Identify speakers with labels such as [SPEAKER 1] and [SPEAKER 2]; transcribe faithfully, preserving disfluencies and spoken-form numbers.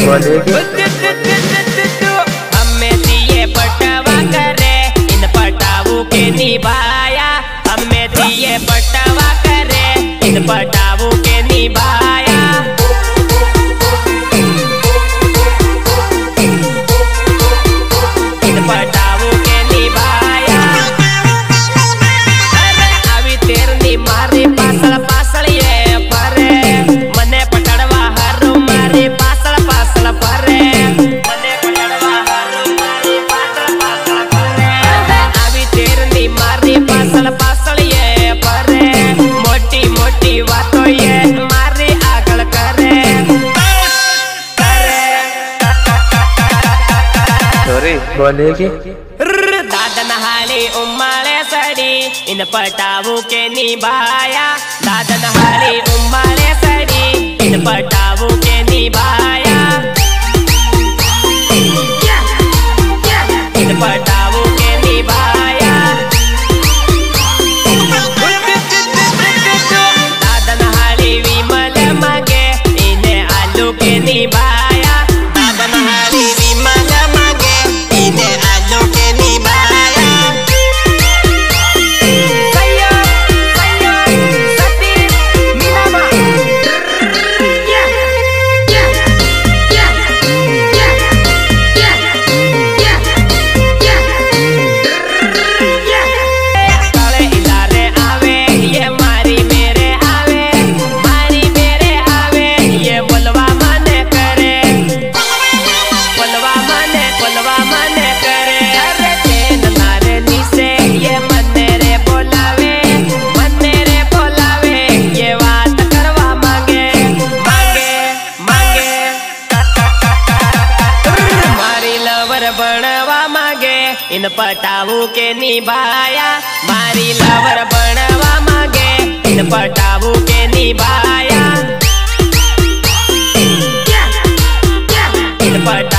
[SPEAKER 1] हमें दिए पटवा करे इन पटावों के निभाया, हमें दिए पटवा करे इन पटावों के निभाया। इन पटावों के निभाया। अरे अभी तेरनी मारी पासल पासल ये परे मने पटड़वा हरु मारी पासल पासल परे मने पटड़वा हरु मारी पासल पासल परे। अभी तेरनी मारी पासल पासल ये परे मोटी मोटी बातों ये मारी आगल करे करे
[SPEAKER 2] सॉरी बोलेगी।
[SPEAKER 1] दादन हाली उम्माले सड़ी इन पटावों के निभाया, दादन हाली उम्माले सड़ी इन पटावों के निभाया। इन पटावों के निभाया। दादन हाली विमल मांगे इन्हें आलू के निभाया, दादन हाली विमल मांगे इन्हें आलू के निभाया। बनवा मांगे इन पटावों के निभाया, मारी लवर बनवा मांगे इन पटावों के निभाया। इन पटा